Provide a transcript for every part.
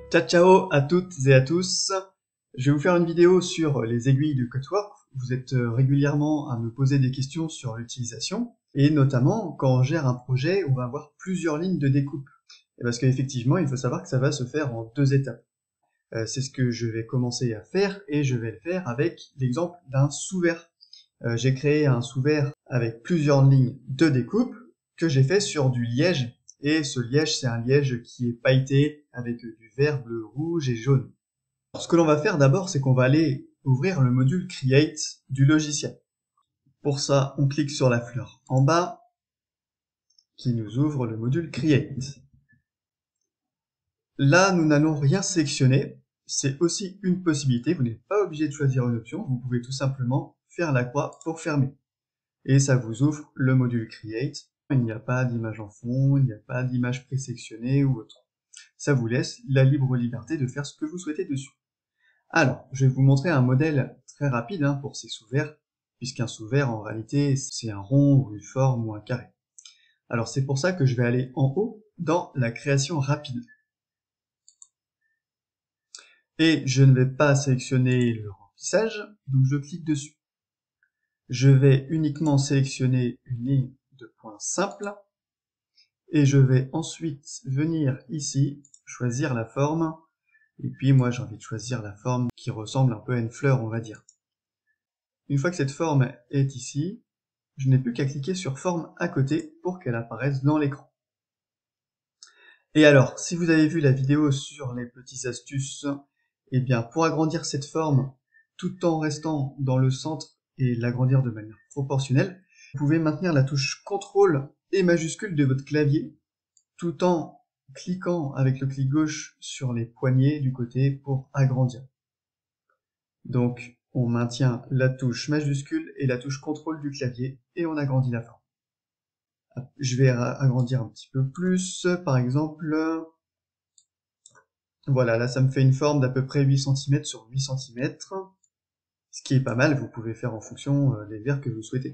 Ciao ciao à toutes et à tous. Je vais vous faire une vidéo sur les aiguilles de Cutwork. Vous êtes régulièrement à me poser des questions sur l'utilisation, et notamment quand on gère un projet où on va avoir plusieurs lignes de découpe. Et parce qu'effectivement, il faut savoir que ça va se faire en deux étapes. C'est ce que je vais commencer à faire, et je vais le faire avec l'exemple d'un sous-vert. J'ai créé un sous-vert avec plusieurs lignes de découpe que j'ai fait sur du liège. Et ce liège, c'est un liège qui est pailleté avec du vert, bleu, rouge et jaune. Alors, ce que l'on va faire d'abord, c'est qu'on va aller ouvrir le module Create du logiciel. Pour ça, on clique sur la fleur en bas, qui nous ouvre le module Create. Là, nous n'allons rien sélectionner. C'est aussi une possibilité. Vous n'êtes pas obligé de choisir une option. Vous pouvez tout simplement faire la croix pour fermer. Et ça vous ouvre le module Create. Il n'y a pas d'image en fond, il n'y a pas d'image présélectionnée ou autre. Ça vous laisse la libre liberté de faire ce que vous souhaitez dessus. Alors, je vais vous montrer un modèle très rapide pour ces sous-verts, puisqu'un sous-vert, en réalité, c'est un rond ou une forme ou un carré. Alors, c'est pour ça que je vais aller en haut dans la création rapide. Et je ne vais pas sélectionner le remplissage, donc je clique dessus. Je vais uniquement sélectionner une ligne de points simples, et je vais ensuite venir ici, choisir la forme, et puis moi j'ai envie de choisir la forme qui ressemble un peu à une fleur, on va dire. Une fois que cette forme est ici, je n'ai plus qu'à cliquer sur forme à côté pour qu'elle apparaisse dans l'écran. Et alors, si vous avez vu la vidéo sur les petites astuces, eh bien pour agrandir cette forme tout en restant dans le centre et l'agrandir de manière proportionnelle, vous pouvez maintenir la touche CTRL et majuscule de votre clavier tout en cliquant avec le clic gauche sur les poignées du côté pour agrandir. Donc on maintient la touche majuscule et la touche CTRL du clavier et on agrandit la forme. Je vais agrandir un petit peu plus, par exemple, voilà, là ça me fait une forme d'à peu près 8 cm sur 8 cm, ce qui est pas mal, vous pouvez faire en fonction des verres que vous souhaitez.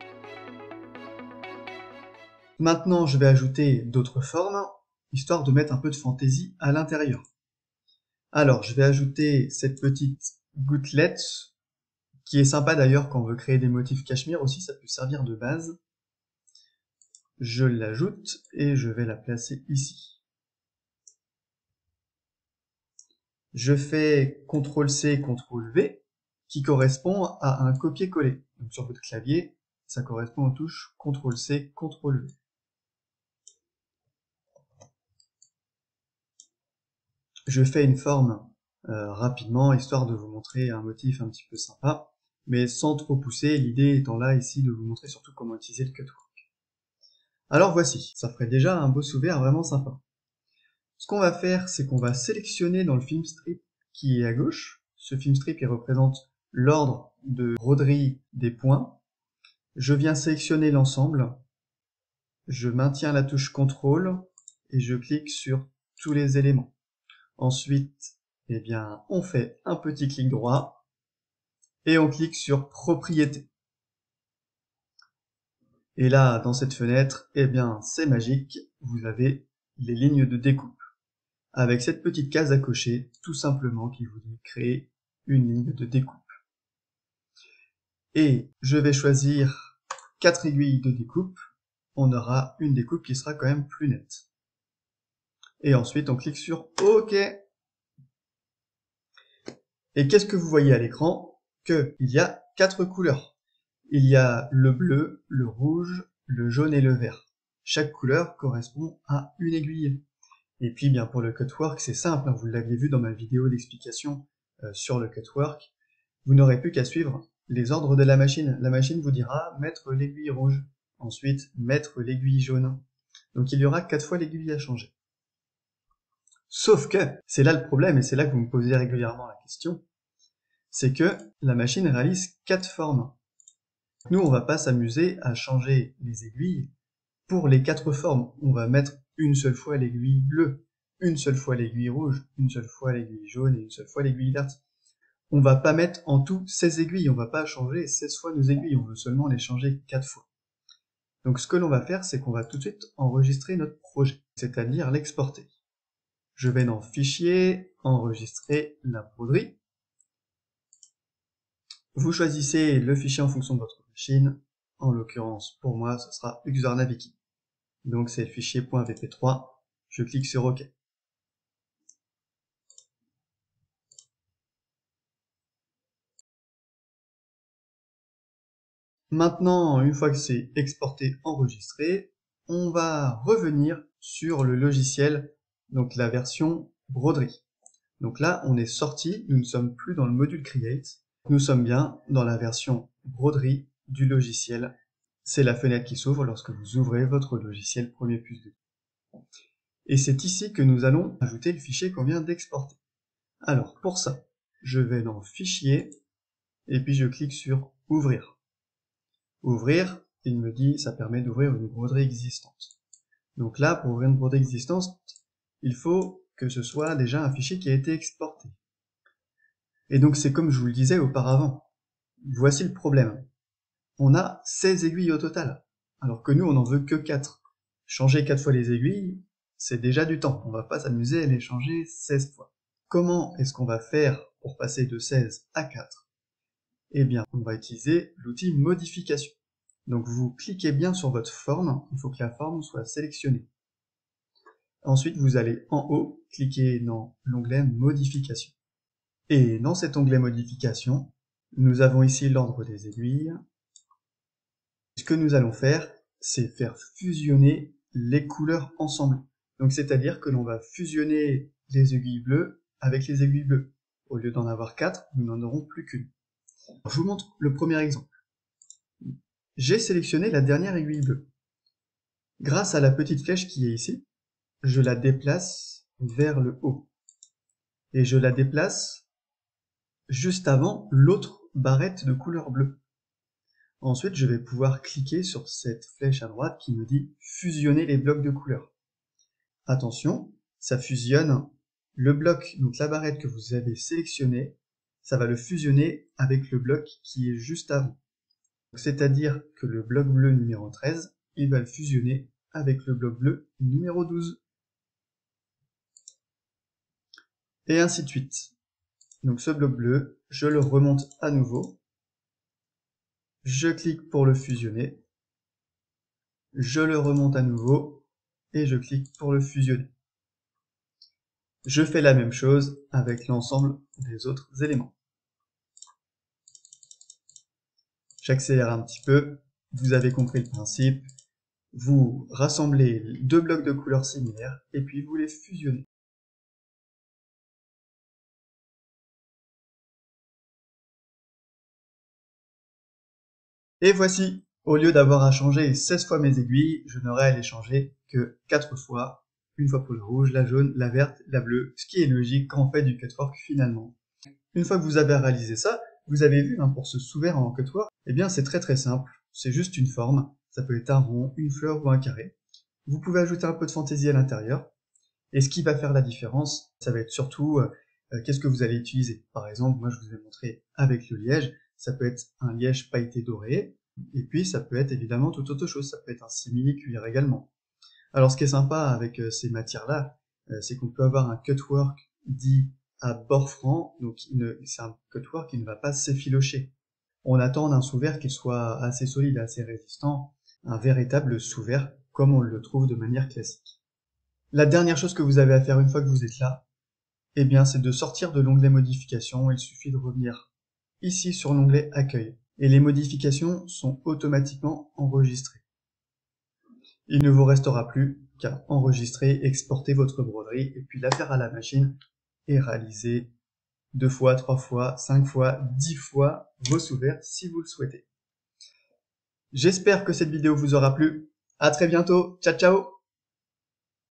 Maintenant je vais ajouter d'autres formes, histoire de mettre un peu de fantaisie à l'intérieur. Alors je vais ajouter cette petite gouttelette, qui est sympa d'ailleurs quand on veut créer des motifs cachemire aussi, ça peut servir de base. Je l'ajoute et je vais la placer ici. Je fais CTRL-C, CTRL-V, qui correspond à un copier-coller. Donc sur votre clavier, ça correspond aux touches CTRL-C, CTRL-V. Je fais une forme rapidement, histoire de vous montrer un motif un petit peu sympa, mais sans trop pousser, l'idée étant là ici de vous montrer surtout comment utiliser le Cutwork. Alors voici, ça ferait déjà un beau sous-vert vraiment sympa. Ce qu'on va faire, c'est qu'on va sélectionner dans le film strip qui est à gauche. Ce film strip, il représente l'ordre de broderie des points. Je viens sélectionner l'ensemble. Je maintiens la touche CTRL et je clique sur tous les éléments. Ensuite, eh bien, on fait un petit clic droit et on clique sur Propriétés. Et là, dans cette fenêtre, eh bien, c'est magique, vous avez les lignes de découpe, avec cette petite case à cocher, tout simplement, qui vous dit créer une ligne de découpe. Et je vais choisir 4 aiguilles de découpe, on aura une découpe qui sera quand même plus nette. Et ensuite, on clique sur OK. Et qu'est-ce que vous voyez à l'écran? Qu'il y a 4 couleurs. Il y a le bleu, le rouge, le jaune et le vert. Chaque couleur correspond à une aiguille. Et puis bien pour le Cutwork, c'est simple, vous l'aviez vu dans ma vidéo d'explication sur le Cutwork, vous n'aurez plus qu'à suivre les ordres de la machine. La machine vous dira mettre l'aiguille rouge, ensuite mettre l'aiguille jaune. Donc il y aura 4 fois l'aiguille à changer. Sauf que, c'est là le problème, et c'est là que vous me posez régulièrement la question, c'est que la machine réalise 4 formes. Nous, on va pas s'amuser à changer les aiguilles pour les 4 formes. On va mettre une seule fois l'aiguille bleue, une seule fois l'aiguille rouge, une seule fois l'aiguille jaune et une seule fois l'aiguille verte. On va pas mettre en tout 16 aiguilles, on va pas changer 16 fois nos aiguilles, on veut seulement les changer 4 fois. Donc ce que l'on va faire, c'est qu'on va tout de suite enregistrer notre projet, c'est-à-dire l'exporter. Je vais dans Fichier, Enregistrer la broderie. Vous choisissez le fichier en fonction de votre machine. En l'occurrence, pour moi, ce sera Uxornaviki. Donc c'est le fichier .vp3. Je clique sur OK. Maintenant, une fois que c'est exporté, enregistré, on va revenir sur le logiciel, donc la version broderie. Donc là, on est sorti, nous ne sommes plus dans le module Create, nous sommes bien dans la version broderie du logiciel. C'est la fenêtre qui s'ouvre lorsque vous ouvrez votre logiciel Premier Plus 2. Et c'est ici que nous allons ajouter le fichier qu'on vient d'exporter. Alors pour ça, je vais dans Fichier, et puis je clique sur Ouvrir. Ouvrir, il me dit, ça permet d'ouvrir une broderie existante. Donc là, pour ouvrir une broderie existante, il faut que ce soit déjà un fichier qui a été exporté. Et donc c'est comme je vous le disais auparavant. Voici le problème. On a 16 aiguilles au total, alors que nous on n'en veut que 4. Changer 4 fois les aiguilles, c'est déjà du temps. On va pas s'amuser à les changer 16 fois. Comment est-ce qu'on va faire pour passer de 16 à 4? Eh bien, on va utiliser l'outil modification. Donc vous cliquez bien sur votre forme, il faut que la forme soit sélectionnée. Ensuite, vous allez en haut, cliquer dans l'onglet modification. Et dans cet onglet modification, nous avons ici l'ordre des aiguilles. Ce que nous allons faire, c'est faire fusionner les couleurs ensemble. Donc c'est-à-dire que l'on va fusionner les aiguilles bleues avec les aiguilles bleues. Au lieu d'en avoir 4, nous n'en aurons plus qu'une. Je vous montre le premier exemple. J'ai sélectionné la dernière aiguille bleue. Grâce à la petite flèche qui est ici, je la déplace vers le haut. Et je la déplace juste avant l'autre barrette de couleur bleue. Ensuite, je vais pouvoir cliquer sur cette flèche à droite qui me dit « Fusionner les blocs de couleur ». Attention, ça fusionne le bloc, donc la barrette que vous avez sélectionnée, ça va le fusionner avec le bloc qui est juste avant. C'est-à-dire que le bloc bleu numéro 13, il va le fusionner avec le bloc bleu numéro 12. Et ainsi de suite. Donc ce bloc bleu, je le remonte à nouveau. Je clique pour le fusionner. Je le remonte à nouveau. Et je clique pour le fusionner. Je fais la même chose avec l'ensemble des autres éléments. J'accélère un petit peu. Vous avez compris le principe. Vous rassemblez deux blocs de couleurs similaires et puis vous les fusionnez. Et voici, au lieu d'avoir à changer 16 fois mes aiguilles, je n'aurai à les changer que 4 fois. Une fois pour la rouge, la jaune, la verte, la bleue, ce qui est logique quand on fait du cutwork finalement. Une fois que vous avez réalisé ça, vous avez vu pour ce sous-vert en cutwork, eh bien c'est très simple, c'est juste une forme, ça peut être un rond, une fleur ou un carré. Vous pouvez ajouter un peu de fantaisie à l'intérieur, et ce qui va faire la différence, ça va être surtout qu'est-ce que vous allez utiliser. Par exemple, moi je vous ai montré avec le liège, ça peut être un liège pailleté doré, et puis ça peut être évidemment toute autre chose, ça peut être un simili-cuir également. Alors ce qui est sympa avec ces matières-là, c'est qu'on peut avoir un cutwork dit à bord franc, donc c'est un cutwork qui ne va pas s'effilocher. On attend d'un sous-vert qu'il soit assez solide, assez résistant, un véritable sous-vert comme on le trouve de manière classique. La dernière chose que vous avez à faire une fois que vous êtes là, eh bien c'est de sortir de l'onglet modification. Il suffit de revenir ici sur l'onglet accueil et les modifications sont automatiquement enregistrées. Il ne vous restera plus qu'à enregistrer, exporter votre broderie et puis la faire à la machine et réaliser 2 fois, 3 fois, 5 fois, 10 fois vos sous-verts si vous le souhaitez. J'espère que cette vidéo vous aura plu. À très bientôt. Ciao ciao.